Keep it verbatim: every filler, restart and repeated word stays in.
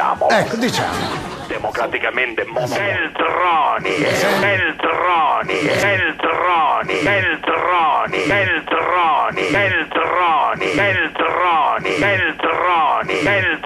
diciamo. Ecco, diciamo. Democraticamente Beltroni, Beltroni, Beltroni, Beltroni, Beltroni, Beltroni, Beltroni, Beltroni, Beltroni,